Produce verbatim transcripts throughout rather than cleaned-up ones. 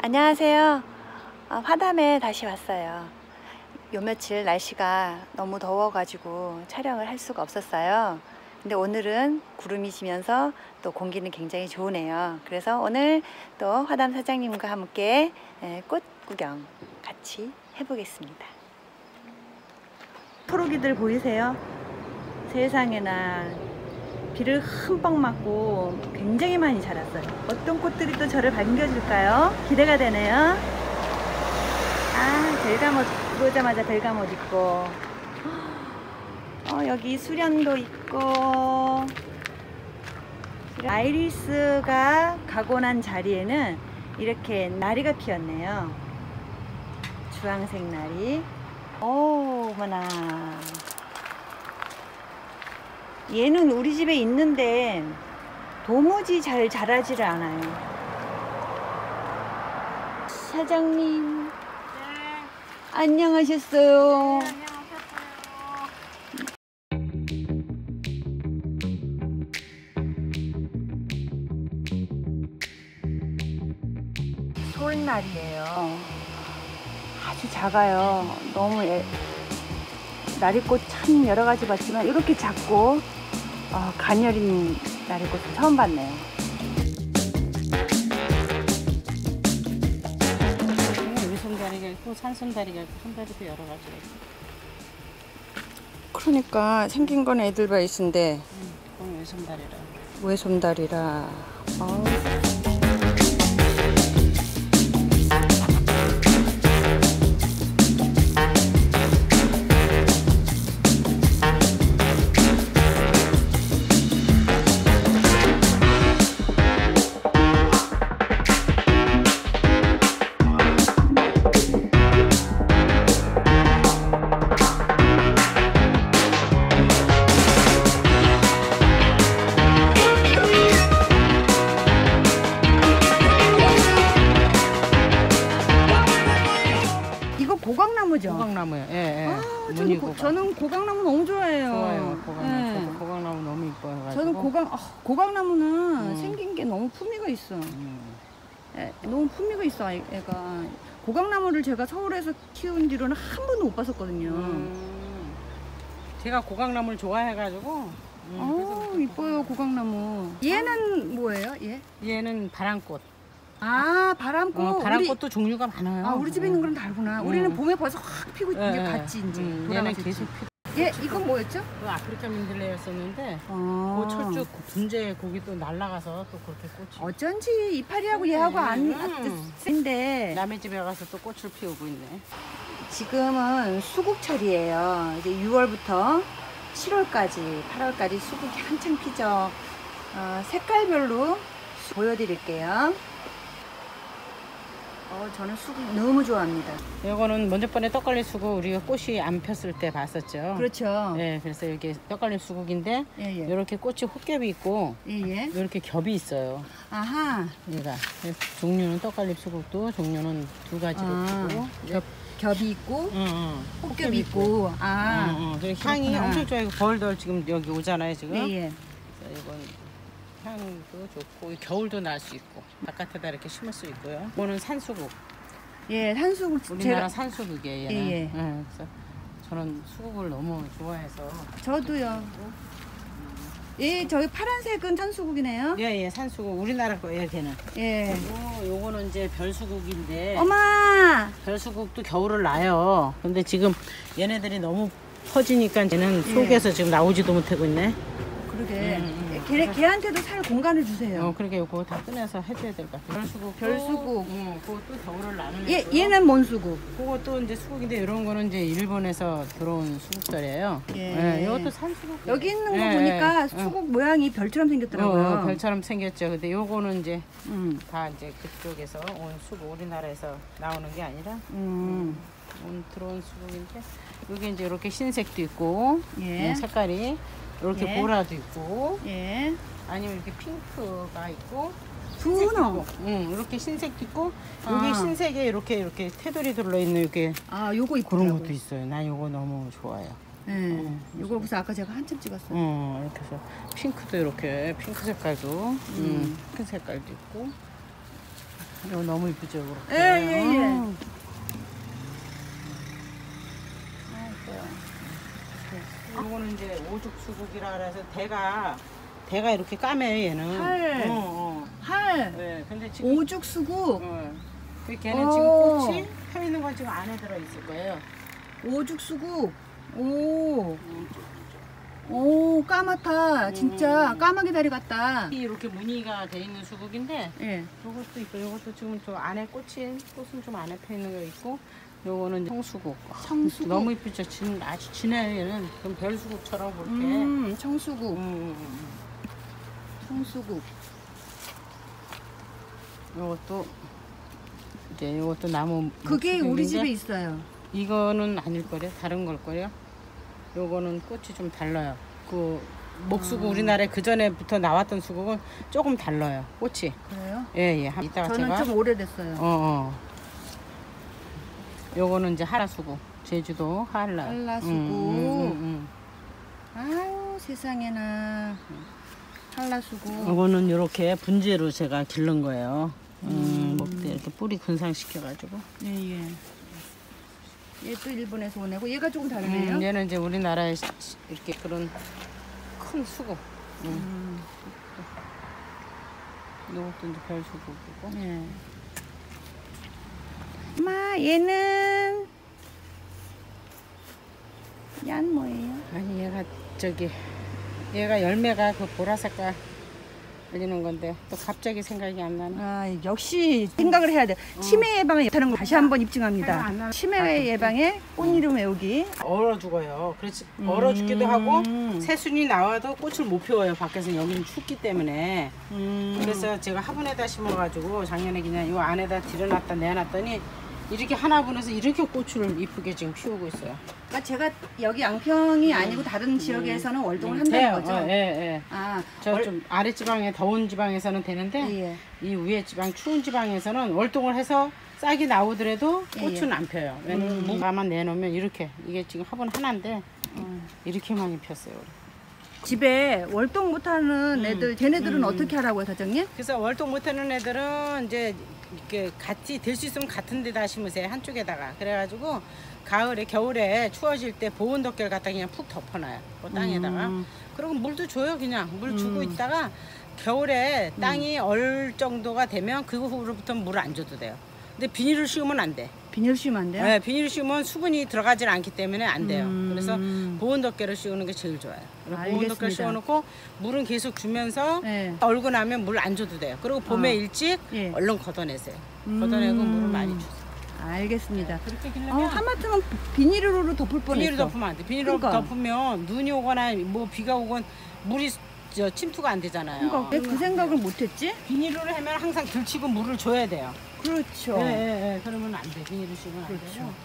안녕하세요. 어, 화담에 다시 왔어요. 요 며칠 날씨가 너무 더워가지고 촬영을 할 수가 없었어요. 근데 오늘은 구름이 지면서 또 공기는 굉장히 좋으네요. 그래서 오늘 또 화담 사장님과 함께 꽃 구경 같이 해보겠습니다. 초록이들 보이세요? 세상에나 비를 흠뻑 맞고 굉장히 많이 자랐어요. 어떤 꽃들이 또 저를 반겨줄까요? 기대가 되네요. 아, 벨가못 들어오자마자 벨가못 있고, 어, 여기 수련도 있고, 아이리스가 가고 난 자리에는 이렇게 나리가 피었네요. 주황색 나리. 오, 어머나. 얘는 우리 집에 있는데 도무지 잘 자라지를 않아요. 사장님. 네. 안녕하셨어요. 네, 안녕하셨어요. 솔날이에요. 아주 작아요. 너무 애, 나리꽃 참 여러 가지 봤지만 이렇게 작고 어, 가녀린 나리꽃 처음 봤네요. 외솜다리가 있고 산솜다리가 있고 솜다리도 여러 가지가 있고. 그러니까 생긴 건 에들바이스인데 응, 그건 외솜다리라. 외솜다리라. 어. 고강나무죠? 고강나무요. 예, 예. 아, 저는, 고, 저는 고강나무 너무 좋아해요. 좋아요. 고강나무. 네. 저도 고강나무 너무 이뻐요. 저는 고강 아, 고강나무는 음. 생긴 게 너무 품위가 있어. 음. 애, 너무 품위가 있어. 애가 고강나무를 제가 서울에서 키운 뒤로는 한 번도 못 봤었거든요. 음. 제가 고강나무를 좋아해가지고. 음, 어, 이뻐요 고강나무. 얘는 뭐예요? 얘? 얘는 바람꽃. 아, 바람꽃. 어, 바람꽃도 우리, 종류가 많아요. 아, 우리 집에 있는 거랑 다르구나. 음. 우리는 봄에 벌써 확 피고 이제 예, 갔지 이제. 음, 얘는 돌아가셨지. 계속 피. 얘 이건 뭐였죠? 그 아프리카 민들레였었는데 아. 그 철쭉 분재 고기 또 날라가서 또 그렇게 꽃이. 어쩐지 이파리하고 얘하고 안 음. 센데 남의 집에 가서 또 꽃을 피우고 있네. 지금은 수국철이에요. 이제 유월부터 칠월까지, 팔월까지 수국이 한창 피죠. 어, 색깔별로 보여드릴게요. 어, 저는 수국 너무 좋아합니다. 이거는 먼저 번에 떡갈리 수국 우리가 꽃이 안 폈을 때 봤었죠. 그렇죠. 네, 그래서 이렇게 떡갈리 수국인데 예, 예. 이렇게 꽃이 혹겹이 있고 예, 예. 이렇게 겹이 있어요. 아하. 얘가 그래서 종류는 떡갈리 수국도 종류는 두 가지로 아, 피고 겹, 겹이 있고, 응, 응. 혹겹이 있고. 아. 응, 응. 그리고 향이 그렇구나. 엄청 좋아요. 벌들 지금 여기 오잖아요 지금. 예, 예. 그래서 이건 향도 좋고 겨울도 날 수 있고 바깥에다 이렇게 심을 수 있고요. 이거는 산수국. 예, 산수국. 우리나라 제가, 산수국이에요. 예, 얘는. 예. 네, 그래서 저는 수국을 너무 좋아해서. 저도요. 예, 저기 파란색은 산수국이네요. 예, 예, 산수국 우리나라 거예요, 걔는. 예. 요, 요거는 이제 별수국인데. 엄마! 별수국도 겨울을 나요. 근데 지금 얘네들이 너무 퍼지니까 쟤는 속에서 지금 나오지도 못하고 있네. 그러게. 음, 음. 걔, 걔한테도 살 공간을 주세요. 어, 그러니까 요거 다 꺼내서 해줘야 될 것 같아요. 별수국. 별수국. 응, 그것도 겨울을 나는. 얘, 애고요. 얘는 뭔 수국? 그것도 이제 수국인데 이런 거는 이제 일본에서 들어온 수국들이에요. 예. 예, 이것도 산수국. 여기 있는 거 예, 보니까 예. 수국 모양이 별처럼 생겼더라고요. 어, 별처럼 생겼죠. 근데 요거는 이제 음. 다 이제 그쪽에서 온 수국, 우리나라에서 나오는 게 아니라 음. 온 들어온 수국인데 여기 이제 이렇게 흰색도 있고 예. 음, 색깔이 이렇게 예. 보라도 있고 예. 아니면 이렇게 핑크가 있고 분홍. 응, 이렇게 흰색도 있고 아. 여기 흰색에 이렇게 이렇게 테두리 들러 있는 이렇게 아, 요거 그런 있더라고요. 것도 있어요. 난 요거 너무 좋아요. 예. 음. 요거 그래서 아까 제가 한참 찍었어요. 어, 이렇게 해서 핑크도 이렇게 핑크 색깔도 음. 핑크 색깔도 있고 이거 너무 이쁘죠, 이렇게. 예, 예, 예. 어. 이거는 이제 오죽 수국이라 그래서 대가 대가 이렇게 까매요, 얘는. 할. 어, 어. 할. 네, 근데 지금 오죽 수국. 어. 그 걔는 오. 지금 꽃이 펴 있는 건 지금 안에 들어 있을 거예요. 오죽 수국. 오. 오, 까맣다. 진짜 음. 까마귀 다리 같다. 이렇게 무늬가 돼 있는 수국인데 예. 이것도 있고 이것도 지금 저 안에 꽃이 꽃은 좀 안에 펴 있는 거 있고 요거는 청수국. 청수국. 너무 이쁘죠. 진, 아주 진해요, 얘는. 그럼 별수국처럼 그렇게. 음, 청수국. 음, 음, 음. 청수국. 요것도 이제 요것도 나무. 그게 우리 수국인데 집에 있어요. 이거는 아닐 거래요. 다른 걸 거래요. 요거는 꽃이 좀 달라요. 그 목수국 아. 우리나라에 그 전에부터 나왔던 수국은 조금 달라요. 꽃이. 그래요? 예, 예. 이따가 저는 제가 좀 오래됐어요. 어, 어. 요거는 이제 한라수국. 제주도 한라. 한라수국. 음, 음, 음, 아유, 세상에나. 한라수국. 음. 요거는 이렇게 분재로 제가 기른 거예요. 음, 목대 이렇게 뿌리 군상시켜가지고. 예, 예. 얘 또 일본에서 오네고 얘가 조금 다르네요. 음, 얘는 이제 우리나라에 시- 시- 이렇게 그런 큰 수국. 음. 음, 요것도 이제 별수국이고. 예. 엄마, 얘는 얘는 뭐예요? 아니 얘가 저기 얘가 열매가 그 보라색깔 걸리는 건데 또 갑자기 생각이 안 나네. 아, 역시 생각을 해야 돼. 치매 예방에 못하는 거 다시 한번 생각 안 입증합니다. 나네. 치매 예방에 꽃 이름 외우기. 얼어 죽어요. 그렇지 얼어 죽기도 하고 음. 새순이 나와도 꽃을 못 피워요. 밖에서 여기는 춥기 때문에. 음. 그래서 제가 화분에다 심어가지고 작년에 그냥 이 안에다 들여놨다 내놨더니 이렇게 하나 분해서 이렇게 꽃을 이쁘게 지금 피우고 있어요. 그러니까 제가 여기 양평이 아니고 다른 지역에서는 월동을 한다는 돼요. 거죠? 어, 예, 예. 아, 저 좀 아래 지방에 더운 지방에서는 되는데 예. 이 위에 지방 추운 지방에서는 월동을 해서 싹이 나오더라도 예, 꽃은 예. 안 펴요. 왜냐면 음. 무가만 내놓으면 이렇게 이게 지금 화분 하나인데 어. 이렇게 많이 폈어요. 집에 월동 못하는 음. 애들, 걔네들은 음. 어떻게 하라고요, 사장님? 그래서 월동 못하는 애들은 이제 이렇게 같이 될 수 있으면 같은 데다 심으세요. 한쪽에다가. 그래가지고 가을에 겨울에 추워질 때 보온 덮개를 갖다 그냥 푹 덮어놔요. 그 땅에다가. 음. 그리고 물도 줘요. 그냥 물 주고 음. 있다가 겨울에 땅이 얼 정도가 되면 그 후로부터 물 안 줘도 돼요. 근데 비닐을 씌우면 안 돼. 비닐 씌우면 안 돼요? 네, 비닐을 씌우면 수분이 들어가질 않기 때문에 안 돼요. 음. 그래서 보온 덮개를 씌우는 게 제일 좋아요. 그래서 보온 덮개를 알겠습니다. 씌워놓고 물은 계속 주면서 네. 얼고 나면 물 안 줘도 돼요. 그리고 봄에 어. 일찍 예. 얼른 걷어내세요. 음. 걷어내고 물을 많이 주세요. 알겠습니다. 그렇게 어, 기르면 하마터면 비닐으로 덮을 뻔했어. 비닐을 덮으면 안 돼. 비닐로 그러니까. 덮으면 눈이 오거나 뭐 비가 오건 물이 저 침투가 안 되잖아요. 그러니까 왜 그 생각을 못했지? 비닐로 하면 항상 들치고 물을 줘야 돼요. 그렇죠. 네, 네, 네. 그러면 안 돼. 비닐을 씌우면 안 그렇죠. 돼요.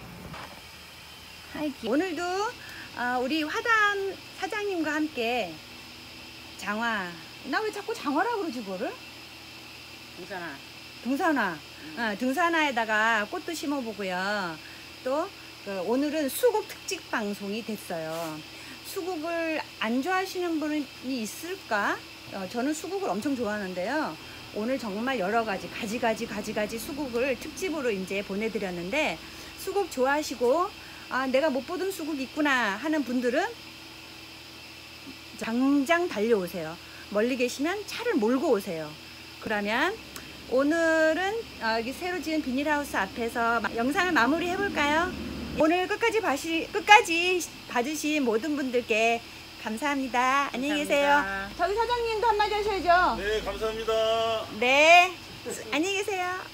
하이키. 오늘도 아, 우리 화단 사장님과 함께 장화. 나 왜 자꾸 장화라 그러지 그거를? 괜찮아. 등산화. 아, 등산화에다가 꽃도 심어보고요. 또 그, 오늘은 수국 특집 방송이 됐어요. 수국을 안 좋아하시는 분이 있을까? 어, 저는 수국을 엄청 좋아하는데요. 오늘 정말 여러 가지 가지가지 가지가지 수국을 특집으로 이제 보내드렸는데 수국 좋아하시고 아, 내가 못 보던 수국 있구나 하는 분들은 당장 달려오세요. 멀리 계시면 차를 몰고 오세요. 그러면 오늘은 어, 여기 새로 지은 비닐하우스 앞에서 마- 영상을 마무리 해볼까요? 오늘 끝까지 봐시, 끝까지 봐주신 모든 분들께 감사합니다. 안녕히 계세요. 감사합니다. 저기 사장님도 한마디 하셔야죠. 네, 감사합니다. 네. 안녕히 계세요.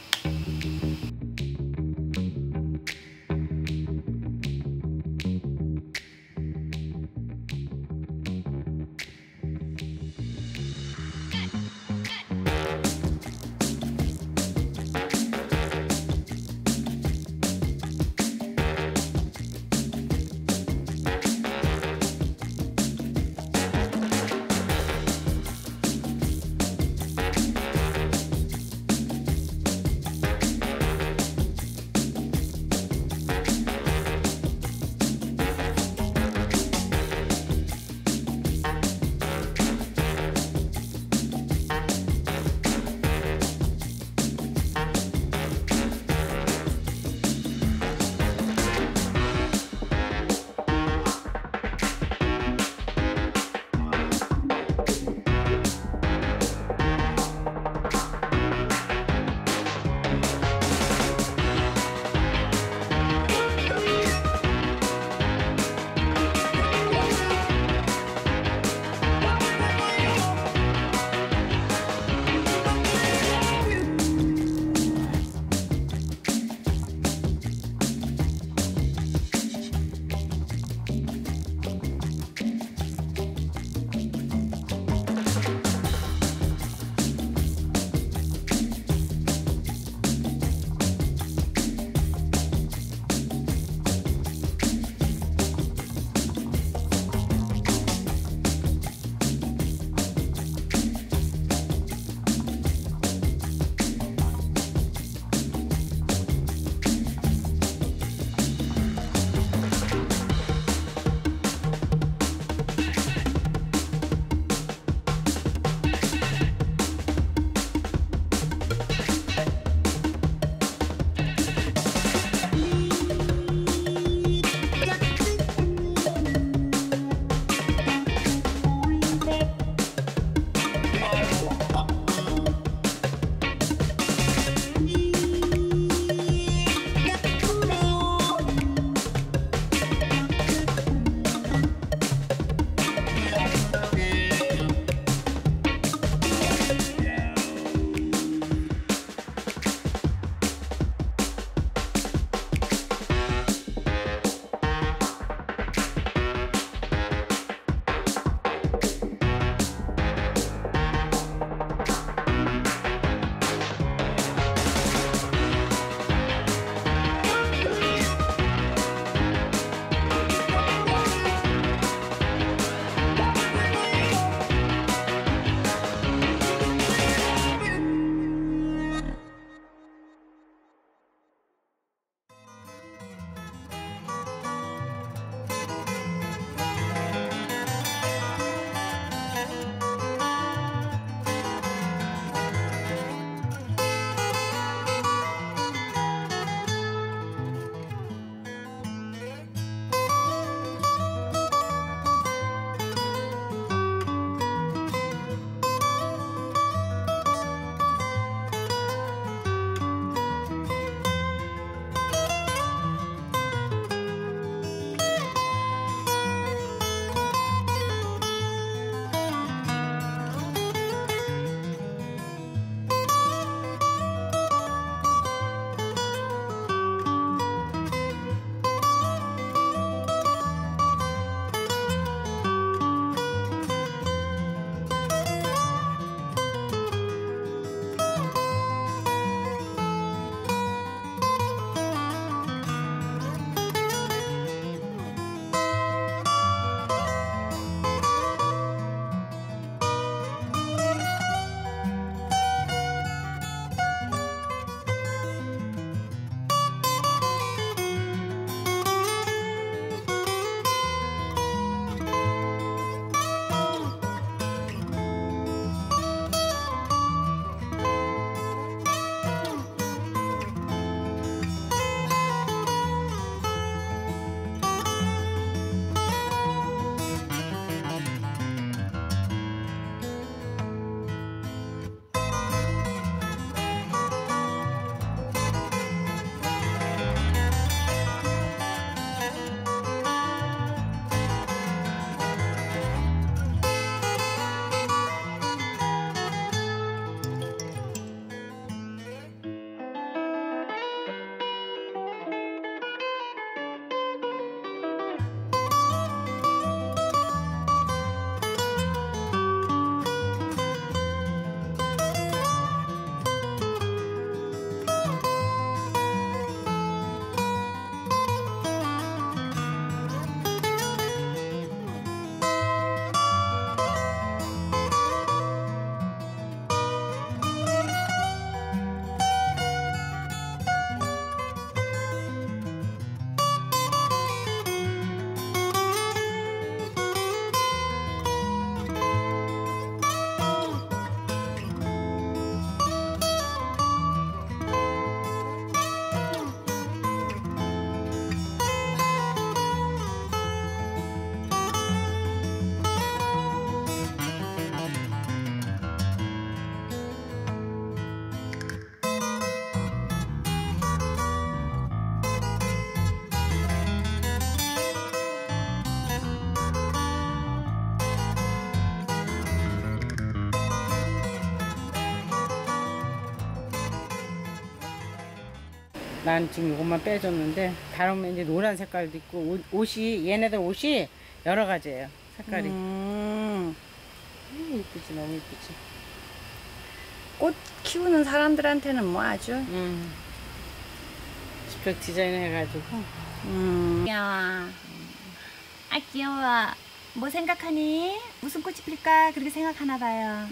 난 지금 이것만 빼줬는데 다른 이제 노란 색깔도 있고 옷, 옷이 얘네들 옷이 여러 가지예요. 색깔이. 음, 음, 이쁘지 너무 이쁘지. 꽃 키우는 사람들한테는 뭐 아주. 음. 직접 디자인 해가지고. 음. 귀여워. 아 귀여워. 뭐 생각하니? 무슨 꽃이 필까? 그렇게 생각하나 봐요.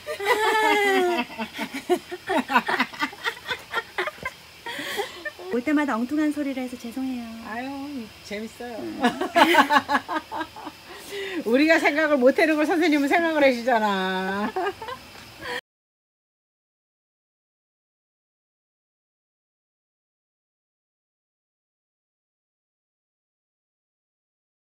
올 때마다 엉뚱한 소리를 해서 죄송해요. 아유 재밌어요. 우리가 생각을 못하는 걸 선생님은 생각을 해주잖아.